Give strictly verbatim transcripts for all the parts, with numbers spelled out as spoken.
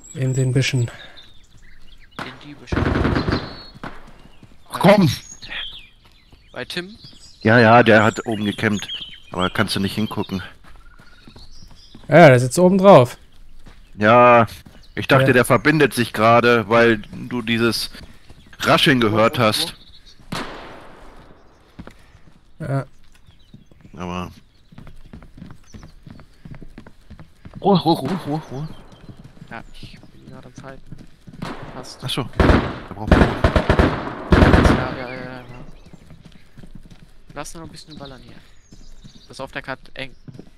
In den Büschen. In die Büsche. Ach, komm! Bei Tim? Ja, ja, der hat oben gecampt. Aber kannst du nicht hingucken. Ja, der sitzt oben drauf. Ja, ich dachte, Ja. der verbindet sich gerade, weil du dieses Rascheln gehört Wo, wo, wo? hast. Ja. Aber... Ruhe, Ruhe, Ruhe, Ruhe, Ruhe. Ja, ich bin gerade am Falten. Passt. Achso. Da brauchen wir... Ja, ja, ja, ja, ja. Lass nur noch ein bisschen ballern hier. Das auf der Karte eng.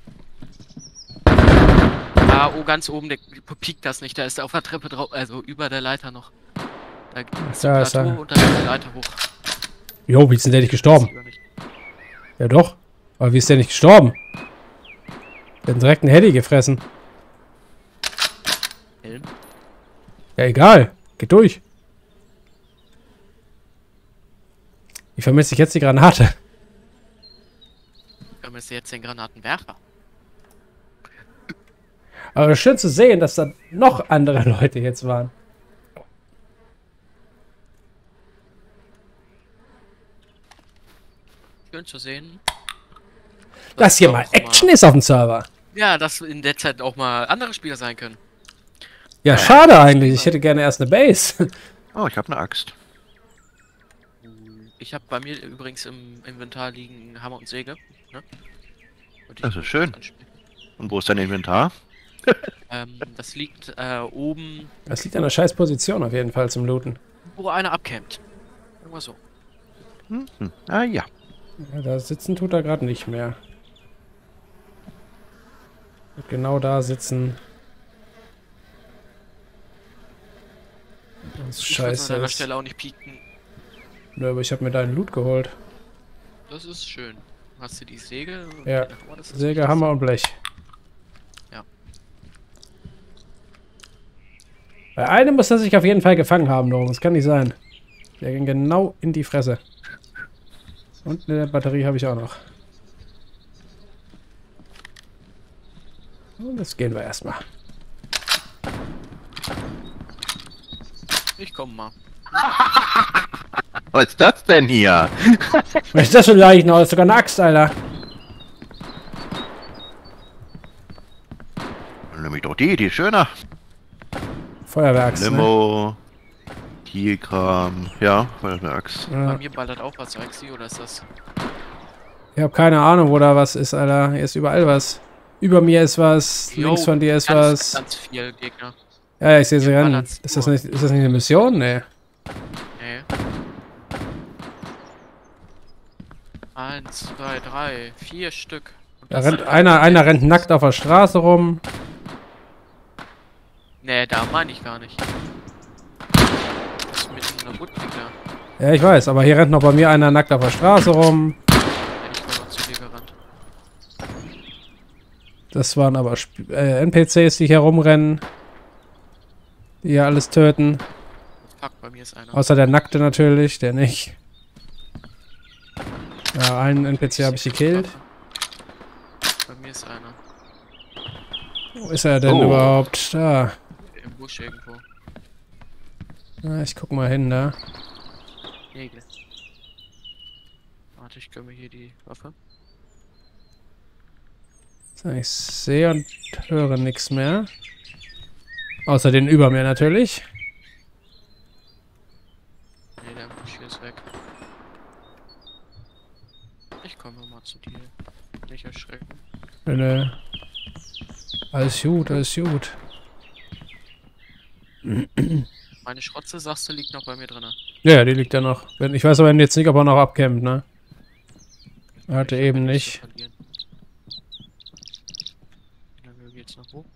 Ah, oh, ganz oben, der piekt das nicht. Da ist er auf der Treppe drauf, also über der Leiter noch. Da ist Da ein ist er. Plateau und dann geht die Leiter hoch. Jo, wie ist denn der nicht gestorben? Sieht man nicht. Ja doch. Aber wie ist der nicht gestorben? Der hat direkt einen Heli gefressen. Helm? Ja, egal. Geht durch. Ich vermisse jetzt die Granate. Wir haben jetzt den Granatenwerfer. Aber schön zu sehen, dass da noch andere Leute jetzt waren. Schön zu sehen. Dass hier mal auch Action ist auf dem Server. Ja, dass in der Zeit auch mal andere Spieler sein können. Ja, schade eigentlich. Ich hätte gerne erst eine Base. Oh, ich habe eine Axt. Ich habe bei mir übrigens im Inventar liegen Hammer und Säge. Ne? Und ich Das ist muss schön. anspielen. Und wo ist dein Inventar? Ähm, das liegt äh, oben, Das liegt an der scheiß Position auf jeden Fall zum Looten. wo einer abcampt. Irgendwas so. Hm, hm. Ah ja. Ja, da sitzen tut er gerade nicht mehr. Und genau da sitzen. Das ist Ich würde an scheiße. deiner Ist. Stelle auch nicht pieken. Nö, aber ich habe mir deinen Loot geholt. Das ist schön. Hast du die Säge? und Ja. den Hammer? Das ist Säge, wichtig. Hammer und Blech. Ja. Bei einem muss er sich auf jeden Fall gefangen haben, Norm. Das kann nicht sein. Der ging genau in die Fresse. Und eine Batterie habe ich auch noch. Und das gehen wir erstmal. Ich komm mal. Was ist das denn hier? Was ist das für ein Leichen? Das ist sogar eine Axt, Alter. Nämlich doch die, die ist schöner. Feuerwerks. Ne? Limo. Tierkram. Ja, Feuerwerks. Bei Ja. mir ballert auch was sexy, oder ist das? Ich habe keine Ahnung, wo da was ist, Alter. Hier ist überall was. Über mir ist was. Jo, Links von dir ist ganz, was. Ganz viel Gegner. Ja, ich sehe sie Hier rennen. ballert's Ist das, nur. nicht, ist das nicht eine Mission? Nee. Nee. Eins, zwei, drei, vier Stück. Und Da das rennt sind- einer, einer rennt nackt auf der Straße rum. Nee, da meine ich gar nicht. Das ist mitten in der Woodpick da. Ja, ich weiß, aber hier rennt noch bei mir einer nackt auf der Straße rum. Hätte ich mal noch zu dir gerannt. Das waren aber Sp äh, N P Cs, die hier rumrennen. Die hier alles töten. Fuck, bei mir ist einer. Außer der Nackte natürlich, der nicht. Ja, einen N P C habe ich gekillt. Bei mir ist einer. Wo ist er denn Oh. überhaupt? Da. Im Busch irgendwo. Na, ich guck mal hin da. Nägel. Warte, ich gömme hier die Waffe. So, ich sehe und höre nichts mehr. Außer den über mir natürlich. Nee, der Busch hier ist weg. Ich komme mal zu dir. Nicht erschrecken. Nö, nö. Alles gut, alles gut. Meine Schrotze, sagst du, liegt noch bei mir drin. Ja, ja, die liegt ja noch. Wenn- Ich weiß aber jetzt nicht, ob er noch abkämpft, ne? Er hatte eben nicht. Wie lange geht's noch hoch?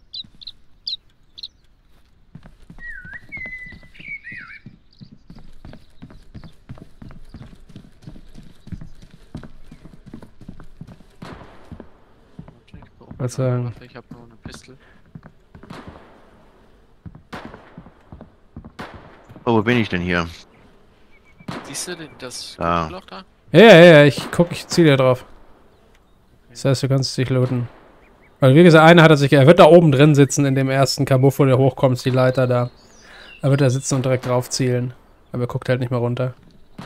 Warte, ich brauche Was eine sagen? Waffe, ich habe nur eine Pistole. Oh, wo bin ich denn hier? Siehst du den- das Ah. Loch da? Ja, ja, ja, ich guck, ich zieh dir drauf. Das heißt, du kannst dich looten. Also wie gesagt, einer hat er sich, er wird da oben drin sitzen in dem ersten Kabuff, wo der hochkommt, die Leiter da. Er wird da sitzen und direkt drauf zielen. Aber er guckt halt nicht mehr runter.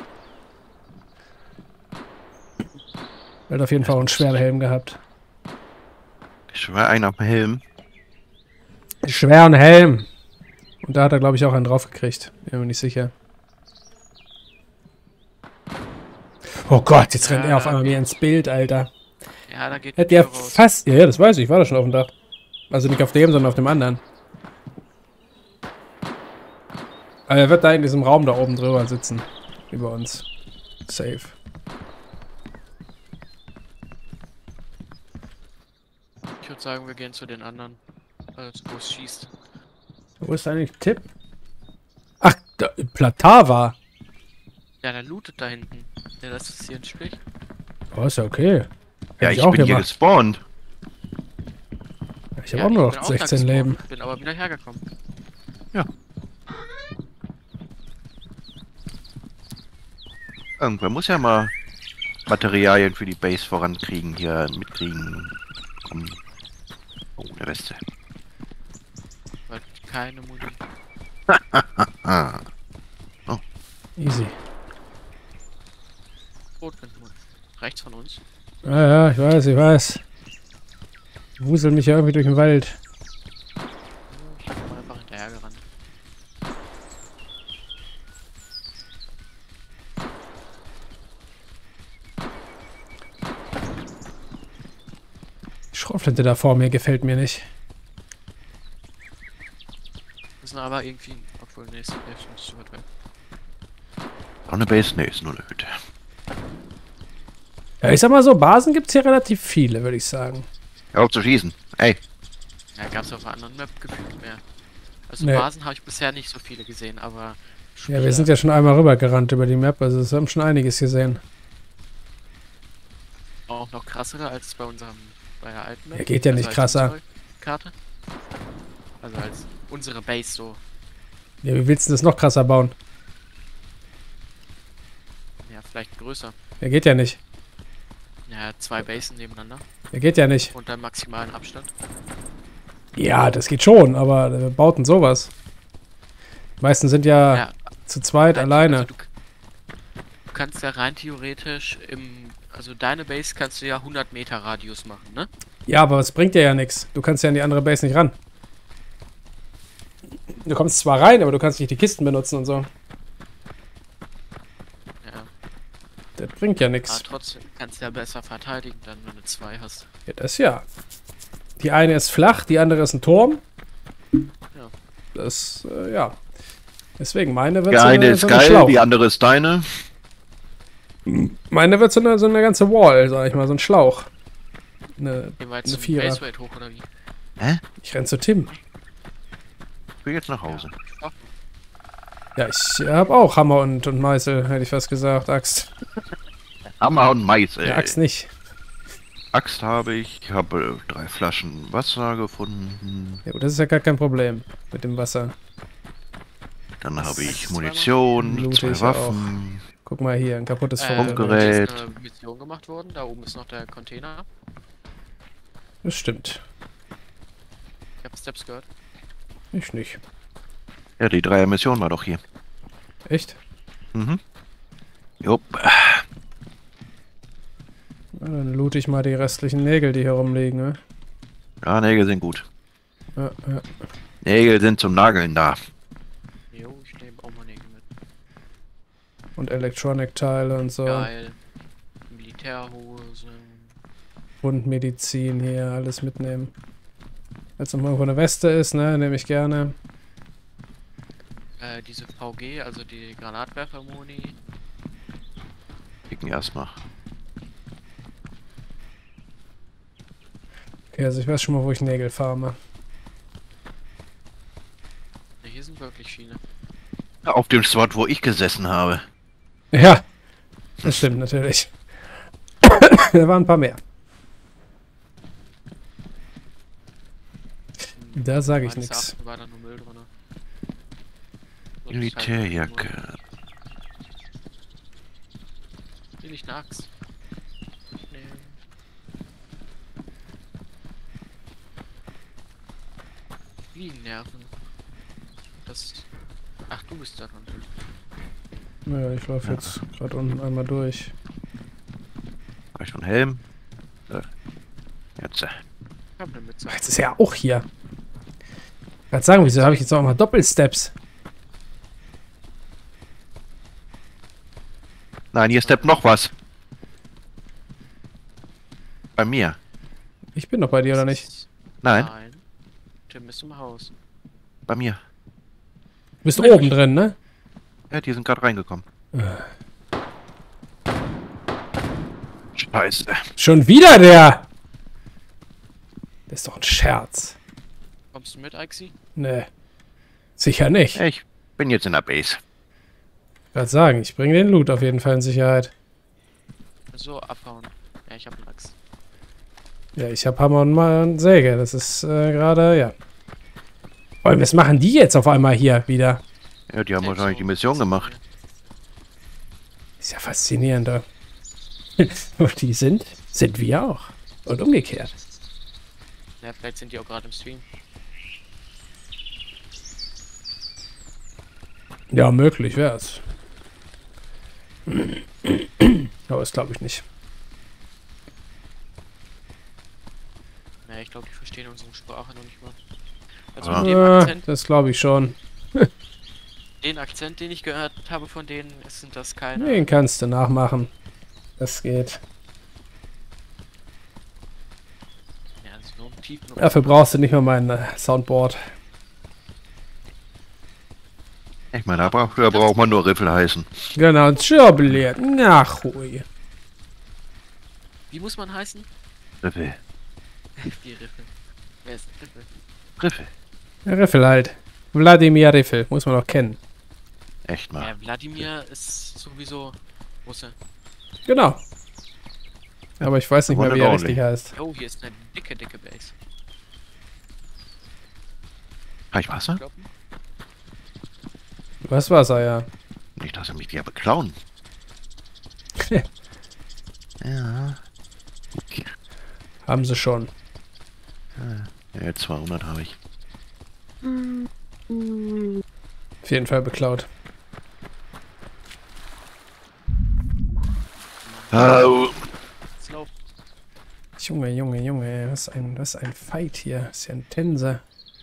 Er hat auf jeden Fall auch einen schweren Helm gehabt. Schwer einen auf dem Helm. Einen schweren Helm. Und da hat er, glaube ich, auch einen drauf gekriegt. Bin mir nicht sicher. Oh Gott, jetzt Ja, rennt er auf einmal wieder ins Bild, Alter. Ja, da geht Hätte die ja Tür raus. fast... Ja, ja, das weiß ich. Ich war da schon auf dem Dach. Also nicht auf dem, sondern auf dem anderen. Aber er wird da in diesem Raum da oben drüber sitzen. Über uns. Safe. Ich würde sagen, wir gehen zu den anderen. Also, wo es schießt. Wo ist eigentlich Tipp? Ach, da, Platava. Ja, der lootet da hinten. Ja, das ist hier ein Strich. Oh, ist ja okay. Ja, Hätte ich auch bin hier gemacht. gespawnt. Ich habe Ja, auch nur bin noch auch da sechzehn gespawnt, Leben. Bin aber wieder hergekommen. Irgendwer muss ja mal Materialien für die Base vorankriegen, hier mitkriegen. Komm. Oh, der Weste. Weil keine Muni. Ah. Easy. Rotwindmund. Rechts von uns. Ja, ja, ich weiß, ich weiß. Ich wusel mich ja irgendwie durch den Wald. Ich bin einfach hinterher gerannt. Die Schrotflinte da vor mir gefällt mir nicht. Müssen aber irgendwie. Obwohl, nee, ist nicht so weit weg. Auch eine Base? Nee, ist nur eine Hütte. Ja, ich sag mal so, Basen gibt's hier relativ viele, würde ich sagen. Hör auf zu schießen. Ey, Ja, gab's auf einer anderen Map gefühlt mehr. Also Nee. Basen habe ich bisher nicht so viele gesehen, aber. Ja, wir sind ja schon einmal rübergerannt über die Map, also wir haben schon einiges gesehen. auch noch krassere als bei unserem. Bei der alten Map. Ja, geht ja nicht als krasser. unsere Karte. Also als unsere Base so. Ja, wie willst du das noch krasser bauen? Ja, vielleicht größer. Ja, geht ja nicht. Ja, zwei Basen nebeneinander. Ja, geht ja nicht. Und dann maximalen Abstand. Ja, das geht schon, aber wir bauten sowas. Die meisten sind ja, Ja, zu zweit rein- alleine. Also du, du kannst ja rein theoretisch im. Also deine Base kannst du ja hundert Meter Radius machen, ne? Ja, aber es bringt dir ja nichts. Du kannst ja an die andere Base nicht ran. Du kommst zwar rein, aber du kannst nicht die Kisten benutzen und so. Ja. Das bringt ja Aber nichts. trotzdem kannst du ja besser verteidigen, dann wenn du zwei hast. Ja, das ja. Die eine ist flach, die andere ist ein Turm. Ja. Das, äh, ja. Deswegen, meine wird die so eine eine, ist so eine geil, Schlauch. die andere ist deine. Meine wird so eine, so eine ganze Wall, sag ich mal, so ein Schlauch. Eine, Gehen wir jetzt eine zum Vierer. Base Rate hoch oder wie? Ich renn zu Tim. Ich will jetzt nach Hause. Ja. Ja, ich hab auch Hammer und, und Meißel, hätte ich fast gesagt. Axt. Hammer und Mais, ey. Ja, Axt nicht. Axt habe ich. Ich habe äh, drei Flaschen Wasser gefunden. Ja, gut, das ist ja gar kein Problem mit dem Wasser. Dann Was habe ist ich das Munition, Loote zwei ich Waffen. Guck mal hier, ein kaputtes Äh, Funkgerät. hier ist eine Mission gemacht worden, da oben ist noch der Container. Das stimmt. Ich habe Steps gehört. Ich nicht. Ja, die Dreier-Mission war doch hier. Echt? Mhm. Jupp. Ja, dann loote ich mal die restlichen Nägel, die hier rumliegen, ne? Ja, Nägel sind gut. Ja, ja. Nägel sind zum Nageln da. Jo, ich nehme auch mal Nägel mit. Und Electronic-Teile und so. Geil. Militärhose. Und Medizin hier, alles mitnehmen. Wenn es noch irgendwo eine Weste ist, ne, nehme ich gerne. Äh, diese V G, also die Granatwerfer-Moni. Picken erstmal. Okay, also ich weiß schon mal, wo ich Nägel farme. Ne, hier sind wirklich viele. Auf dem Spot, wo ich gesessen habe. Ja, das stimmt natürlich. Da waren ein paar mehr. Da sage ich Meines nichts. Erachtens war da nur Müll drin. So, Militärjacke. Will ich eine Axt? Nee. Fliegen nerven. Das. Ach, du bist da dran. Naja, ich laufe jetzt gerade unten einmal durch. Hab ich schon Helm? So. Jetzt. äh, Ich hab ne Mütze. Jetzt ist er auch hier. Ich kann sagen, wieso habe ich jetzt auch mal Doppelsteps? Nein, hier steppt noch was. Bei mir. Ich bin doch bei dir, oder nicht? Nein, Nein. Tim ist im Haus. bei mir. Du bist oben drin, ne? Ja, die sind gerade reingekommen. Scheiße. Schon wieder der! Das ist doch ein Scherz. Kommst du mit, Ixi? Ne. Sicher nicht. Ich bin jetzt in der Base. Ich wollte sagen, ich bringe den Loot auf jeden Fall in Sicherheit. So, abhauen. Ja, ich hab einen Axt. Ja, ich habe Hammer und mal und Säge. Das ist äh, gerade, ja. Vor allem, was machen die jetzt auf einmal hier wieder? Ja, die haben Ja, wahrscheinlich so. die Mission gemacht. Ist ja faszinierend, da. Wo die sind, sind wir auch. Und umgekehrt. Ja, vielleicht sind die auch gerade im Stream. Ja, möglich wär's. Aber das glaube ich nicht. Ja, ich glaube, die verstehen unsere Sprache noch nicht mal. Also Ah. mit dem Äh, Akzent, das glaube ich schon. den Akzent, den ich gehört habe von denen, sind das keine. Den kannst du nachmachen. Das geht. Ja, das ist nur ein Tief. Dafür brauchst du nicht mehr mein äh, Soundboard. Ich meine, da, brauch, da braucht man nur Riffel heißen. Genau, Tschirbliert. Nach hui. Wie muss man heißen? Riffel. Die Riffel. Wer ist Riffel? Riffel. Riffel halt. Wladimir Riffel. Muss man doch kennen. Echt mal. Ja, Wladimir ist sowieso Russe. Genau. Aber ich weiß nicht mehr, wie er Ordentlich. richtig heißt. Oh, hier ist eine dicke, dicke Base. Habe ich Wasser? Kloppen? Was war's, ja? Nicht, dass sie mich wieder beklauen. Ja. Okay. Haben sie schon. Ja, zweihundert habe ich. Auf jeden Fall beklaut. Au. Jetzt lauf. Junge, Junge, Junge. Was ein, was ein Fight hier. Das ist ja ein Tenser.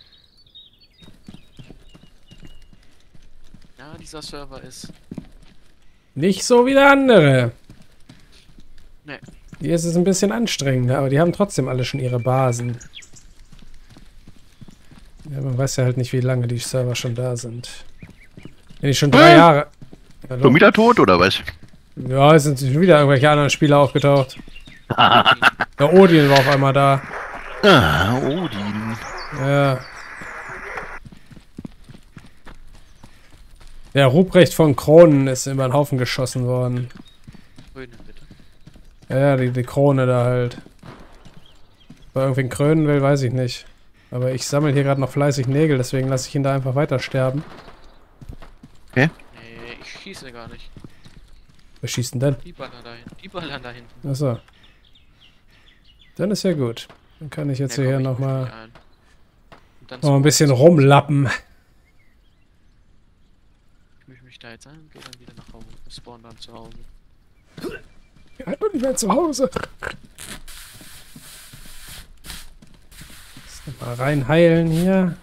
Ja, dieser Server ist. Nicht so wie der andere. Ne. Hier ist es ein bisschen anstrengender, aber die haben trotzdem alle schon ihre Basen. Ja, man weiß ja halt nicht, wie lange die Server schon da sind. Wenn die schon drei Äh? Jahre... Hallo? Schon wieder tot oder was? Ja, es sind schon wieder irgendwelche anderen Spieler aufgetaucht. Der Odin war auf einmal da. Ah, Odin. Ja. Der Ruprecht von Kronen ist über den Haufen geschossen worden. Grünen, bitte. Ja, die, die Krone da halt. Ob er irgendwen krönen will, weiß ich nicht. Aber ich sammle hier gerade noch fleißig Nägel, deswegen lasse ich ihn da einfach weiter sterben. Nee, ich schieße gar nicht. Wer schießt denn denn? Die ballern da hinten. Die ballern da hinten. Achso. Dann ist ja gut. Dann kann ich jetzt Nee, hier komm, ich misch mich nochmal ein. Und dann noch ein spawn- bisschen rumlappen. Ich mische mich da jetzt ein und gehe dann wieder nach Hause. Spawn dann zu Hause. Ich bin nicht mehr zu Hause. Mal rein heilen hier.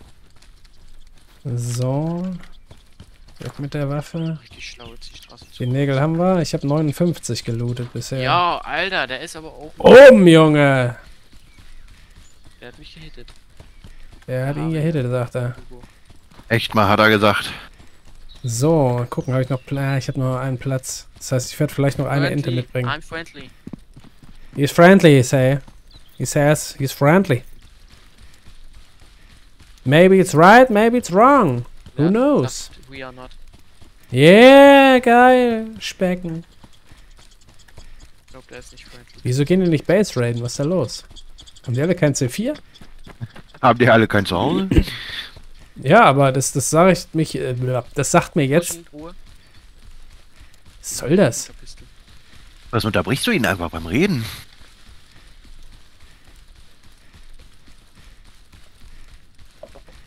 So. Weg mit der Waffe. Richtig schlau, jetzt die Straße zu. Die Nägel haben wir. Ich habe neunundfünfzig gelootet bisher. Ja, Alter, der ist aber auch. Oben, Junge! Der hat mich gehittet. Der hat Ja, ihn gehittet, sagt er. Hugo. Echt mal, hat er gesagt. So, mal gucken, habe ich noch Platz? Ich habe nur einen Platz. Das heißt, ich werde vielleicht noch eine Ente Friendly. mitbringen. I'm friendly. He's friendly, he say. He says he's friendly. Maybe it's right, maybe it's wrong. Who Ja, knows? sagt, We are not. Yeah, geil. Specken. Ich glaube, der ist nicht friendly. Wieso gehen die nicht Base raiden? Was ist da los? Haben die alle kein C vier? Haben die alle kein Zuhause? Ja, aber das, das sage ich mich, äh, das sagt mir jetzt. Russen, Ruhe. Was soll das? Guter Pistol. Was unterbrichst du ihn einfach beim Reden?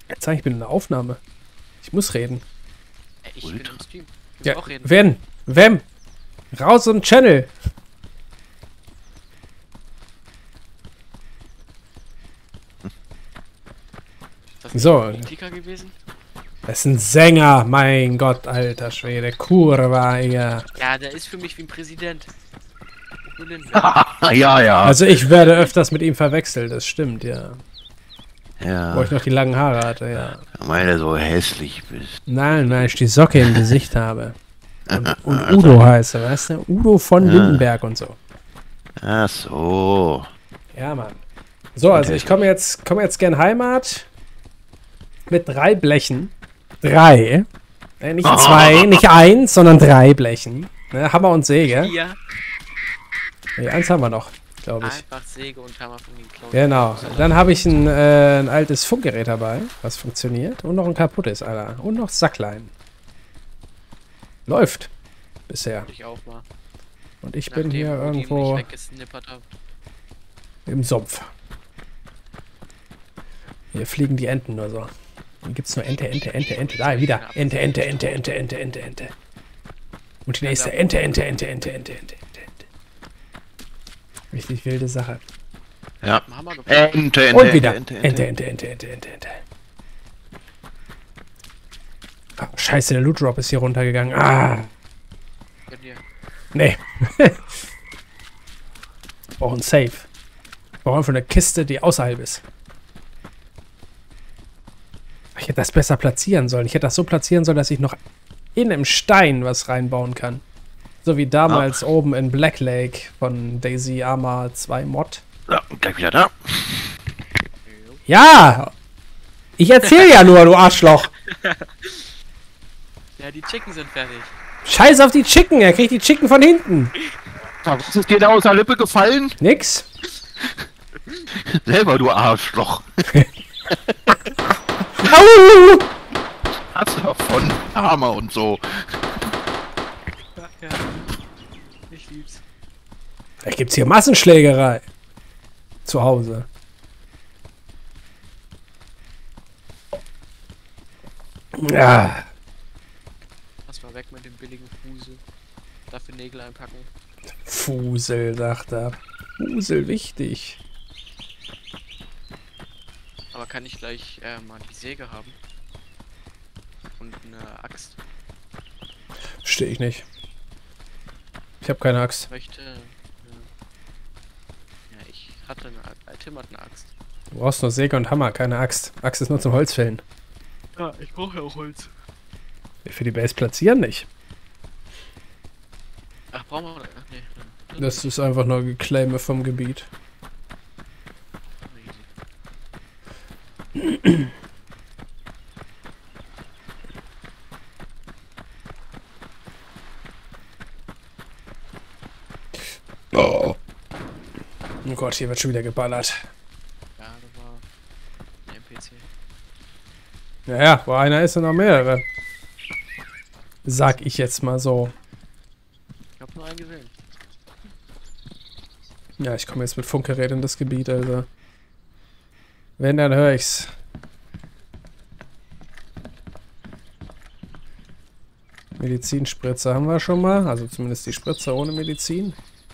Jetzt sag ich, ich bin in der Aufnahme. Ich muss reden. Äh, Ich bin im Stream. Ich muss Ja, auch reden. wenn? Wem? Raus und Channel. Ist das nicht So. ein Politiker gewesen? Das ist ein Sänger. Mein Gott, alter Schwede. Kurva, ja. Ja, der ist für mich wie ein Präsident. Udo Lindenberg. ja, ja. Also ich werde öfters mit ihm verwechselt, das stimmt, ja. Wo ja. ich noch die langen Haare hatte, ja. Weil du so hässlich bist. Nein, weil ich die Socke im Gesicht habe. Und, und Udo heiße, weißt du? Udo von Ja. Lindenberg und so. Ach so. Ja, Mann. So, also ich komme jetzt, komme jetzt gern Heimat mit drei Blechen. Drei. Äh, nicht zwei, nicht eins, sondern drei Blechen. Ne, Hammer und Säge. Hier. Nee, eins haben wir noch, glaube ich. Einfach Säge und Hammer von den Clown. Genau. Dann habe ich ein, äh, ein altes Funkgerät dabei, was funktioniert. Und noch ein kaputtes, Alter. Und noch Sacklein. Läuft. Bisher. Ich auch mal. Und ich Nachdem bin hier Odin mich irgendwo weggesnippert hat. im Sumpf. Hier fliegen die Enten nur so. Hier gibt es nur Ente, Ente, Ente, Ente. Da, wieder. Ente, Ente, Ente, Ente, Ente, Ente, Ente. Und die nächste. Ente, Ente, Ente, Ente, Ente, Ente, Ente. Richtig wilde Sache. Ja. Einen Hammer gefunden. Ente, Ente, Und wieder. Ente, Ente, Ente, Ente, Ente, Ente, Ente. Ah, scheiße, der Loot Drop ist hier runtergegangen. Ah, Bei dir. nee. Ich brauche ein Safe. Ich brauche einfach eine Kiste, die außerhalb ist. Ich hätte das besser platzieren sollen. Ich hätte das so platzieren sollen, dass ich noch in einem Stein was reinbauen kann. So wie damals oben in Black Lake von Daisy Arma zwei Mod. So, gleich wieder da. Ja! Ich erzähle ja nur, du Arschloch. Ja, die Chicken sind fertig. Scheiß auf die Chicken, er kriegt die Chicken von hinten. Was ist dir da aus der Lippe gefallen? Nix. Selber, du Arschloch. Au! Hast du davon Hammer und so. Ja, ja. Ich lieb's. Vielleicht gibt's hier Massenschlägerei. Zu Hause. Ja. Lass mal weg mit dem billigen Fusel. Dafür Nägel einpacken. Fusel, sagt er. Fusel, wichtig. Aber kann ich gleich äh, mal die Säge haben? Und eine Axt. Verstehe ich nicht. Ich habe keine Axt. Ich möchte. Äh, ja, ich hatte eine Axt. Äh, Tim hat eine Axt. Du brauchst nur Säge und Hammer, keine Axt. Axt ist nur zum Holzfällen. Ja, ich brauche ja auch Holz. Für die Base platzieren nicht. Ach, brauchen wir. Ach, nee. nee. Das ist einfach nur Geclaime vom Gebiet. Easy. Oh. Oh Gott, hier wird schon wieder geballert. Ja, das war ein N P C. Naja, wo einer ist, sind noch mehrere. Sag ich jetzt mal so. Ich hab nur einen gesehen. Ja, ich komme jetzt mit Funkgerät in das Gebiet, also. Wenn, dann höre ich's. Medizinspritze haben wir schon mal. Also zumindest die Spritze ohne Medizin.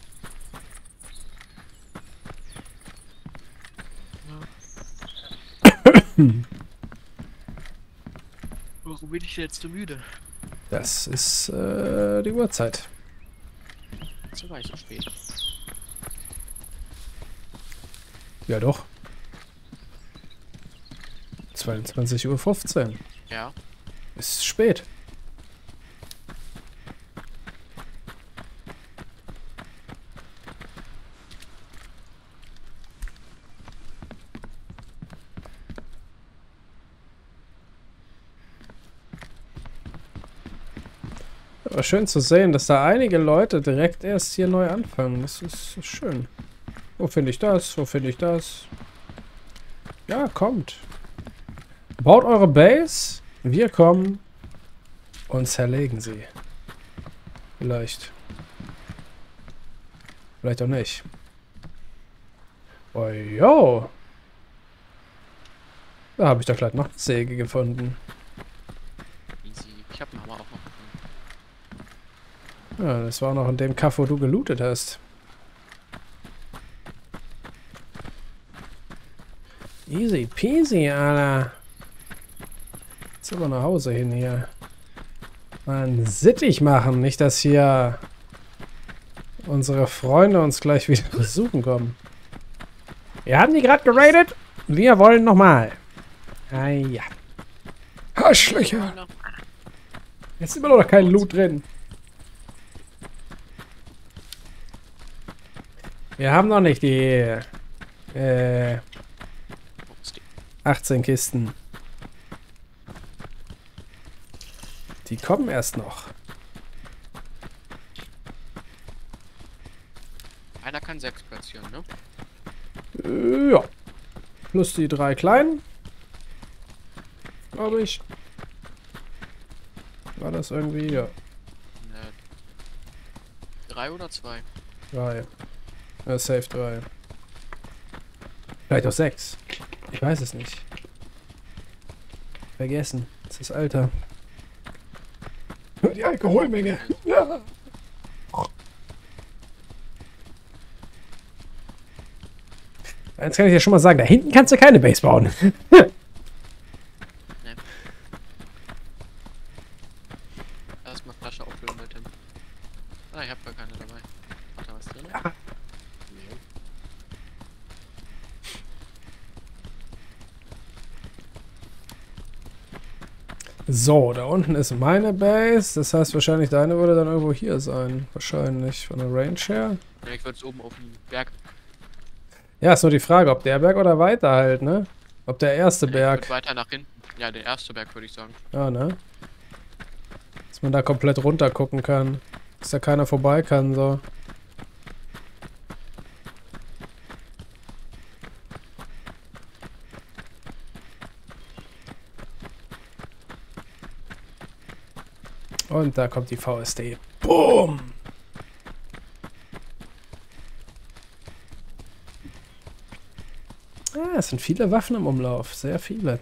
Warum bin ich jetzt so müde? Das ist äh, die Uhrzeit. So war ich so spät. Ja doch. zweiundzwanzig Uhr fünfzehn. Ja. Ist spät. Aber schön zu sehen, dass da einige Leute direkt erst hier neu anfangen. Das ist schön. Wo finde ich das? Wo finde ich das? Ja, kommt. Baut eure Base. Wir kommen und zerlegen sie. Vielleicht. Vielleicht auch nicht. Oh, yo. Da habe ich doch gleich noch eine Säge gefunden. Easy. Ich habe einen Hammer auch noch gefunden. Ja, das war noch in dem Kaff, wo du gelootet hast. Easy peasy, Alter. Jetzt sind wir nach Hause hin hier. Mal sittig machen, nicht dass hier unsere Freunde uns gleich wieder besuchen kommen. Wir haben die gerade geradet. Wir wollen nochmal. Ah ja. Arschlöcher. Jetzt ist immer noch kein Loot drin. Wir haben noch nicht die äh, achtzehn Kisten. Die kommen erst noch. Einer kann sechs platzieren, ne? Äh, ja. Plus die drei kleinen. Glaube ich. War das irgendwie? Ja. Ne. Drei oder zwei? Drei. Ja, safe drei. Vielleicht auch sechs. Ich weiß es nicht. Vergessen. Das ist Alter. Die Alkoholmenge. Ja. Jetzt kann ich dir schon mal sagen, da hinten kannst du keine Base bauen. Ne. Erstmal Flasche auffüllen mit dem. Ah, ich hab gar keine dabei. Hat da was drin? Ja. Nee. So, da unten ist meine Base. Das heißt wahrscheinlich, deine würde dann irgendwo hier sein. Wahrscheinlich von der Range her. Ja, ich würde es oben auf dem Berg. Ja, ist nur die Frage, ob der Berg oder weiter halt, ne? Ob der erste Ich Berg. würd weiter nach hinten. Ja, der erste Berg würde ich sagen. Ja, ne? Dass man da komplett runter gucken kann. Dass da keiner vorbei kann, so. Und da kommt die V S D. Boom! Ah, es sind viele Waffen im Umlauf. Sehr viele.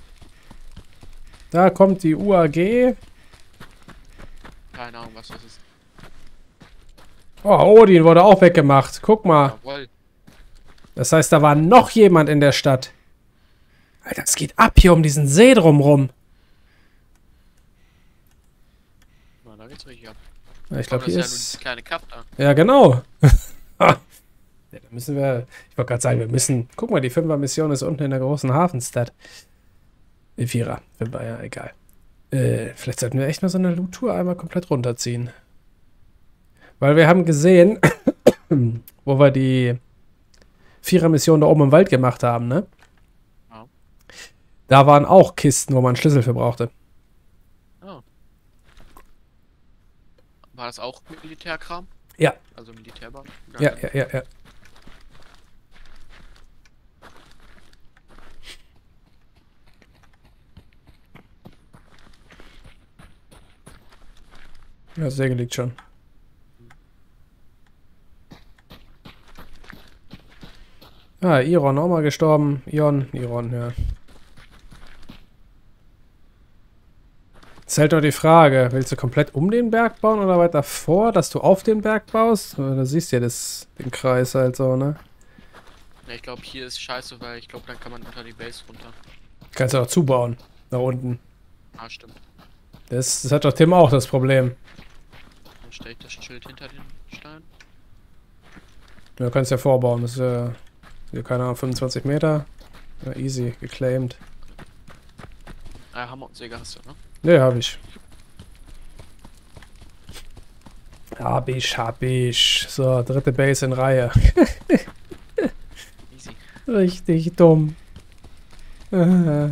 Da kommt die U A G. Keine Ahnung, was das ist. Oh, Odin wurde auch weggemacht. Guck mal. Jawohl. Das heißt, da war noch jemand in der Stadt. Alter, es geht ab hier um diesen See drumrum. Na, da geht's richtig ab. Ja, ich glaube, das hier ist ja nur ist... diese kleine Cup da. Ja, genau. Ja, da müssen wir... Ich wollte gerade sagen, wir müssen... Guck mal, die Fünfer-Mission ist unten in der großen Hafenstadt. Die Vierer. Fünfer, ja, egal. Äh, vielleicht sollten wir echt mal so eine Loot-Tour einmal komplett runterziehen. Weil wir haben gesehen, wo wir die Vierer-Mission da oben im Wald gemacht haben, ne? Ja. Da waren auch Kisten, wo man einen Schlüssel für brauchte. Oh. War das auch Militärkram? Ja. Also Militärbahn? Ja, ja, ja, ja. Ja, Säge liegt schon. Ah, Iron auch mal gestorben. Ion, Iron, ja. Es ist halt doch die Frage, willst du komplett um den Berg bauen oder weiter vor, dass du auf den Berg baust? Da siehst du ja das, den Kreis halt so, ne? Ja, ich glaube, hier ist scheiße, weil ich glaube, dann kann man unter die Base runter. Kannst du auch zubauen. Nach unten. Ah, stimmt. Das, das hat doch Tim auch das Problem. Dann stelle ich das Schild hinter den Stein. Ja, du kannst ja vorbauen. Das ist ja, ja keine Ahnung, fünfundzwanzig Meter. Ja, easy, geclaimed. Ah, Hammer und Säge hast du, ne? Ne, hab ich. Hab ich, hab ich. So, dritte Base in Reihe. Easy. Richtig dumm. Äh.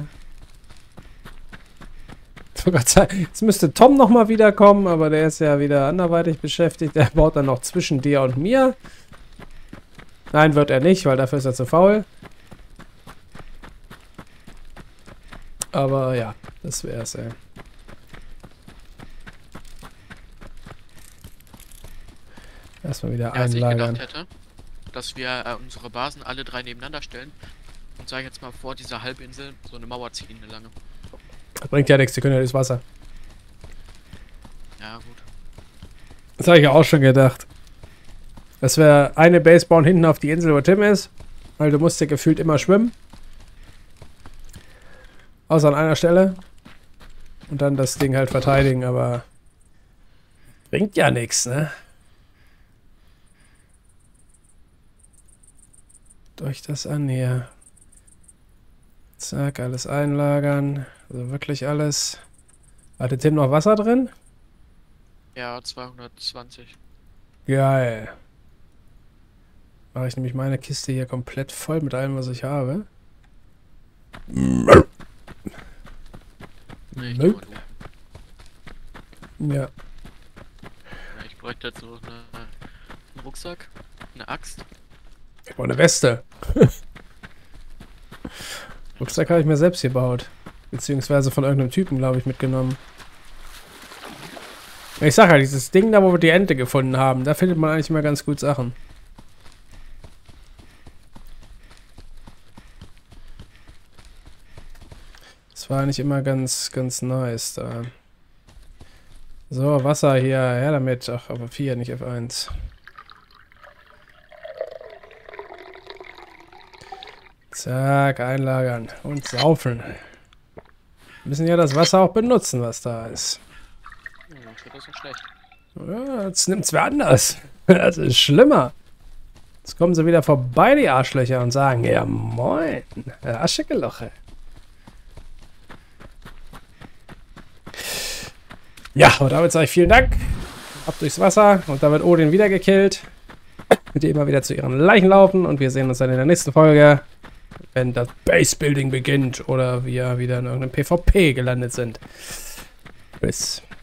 Jetzt müsste Tom nochmal wiederkommen, aber der ist ja wieder anderweitig beschäftigt. Der baut dann noch zwischen dir und mir. Nein, wird er nicht, weil dafür ist er zu faul. Aber ja, das wär's, ey. Erstmal wieder Ja, als ich einlagern. gedacht hätte, dass wir äh, unsere Basen alle drei nebeneinander stellen, Und sag jetzt mal vor dieser Halbinsel so eine Mauer ziehen, eine lange. Das bringt ja nichts, die können ja durchs Wasser. Ja, gut. Das habe ich ja auch schon gedacht. Dass wir eine Base bauen hinten auf die Insel, wo Tim ist. Weil du musst ja gefühlt immer schwimmen. Außer an einer Stelle. Und dann das Ding halt verteidigen, aber bringt ja nichts, ne? Durch das an hier. Zack, alles einlagern. Also wirklich alles. Hatte Tim noch Wasser drin? Ja, zweihundertzwanzig. Geil. Mache ich nämlich meine Kiste hier komplett voll mit allem, was ich habe. Nee, ich Nope. tu mal Ja. du. Ja, ich bräuchte jetzt so eine, einen Rucksack, eine Axt. Ich brauche eine Weste. Rucksack habe ich mir selbst gebaut. Beziehungsweise von irgendeinem Typen, glaube ich, mitgenommen. Ich sag ja, dieses Ding da, wo wir die Ente gefunden haben, da findet man eigentlich immer ganz gut Sachen. Das war eigentlich immer ganz, ganz nice da. So, Wasser hier, her damit. Ach, aber vier, nicht F eins. Zack, einlagern und saufen. Wir müssen ja das Wasser auch benutzen, was da ist. Hm, ich finde das nicht schlecht. Ja, jetzt nimmt's wer anders. Das ist schlimmer. Jetzt kommen sie wieder vorbei, die Arschlöcher, und sagen, ja moin, Arschegeloche. Ja, und damit sage ich vielen Dank. Ab durchs Wasser und damit Odin wieder gekillt. Mit ihr immer wieder zu ihren Leichen laufen und wir sehen uns dann in der nächsten Folge, wenn das Base-Building beginnt oder wir wieder in irgendeinem PvP gelandet sind. Bis.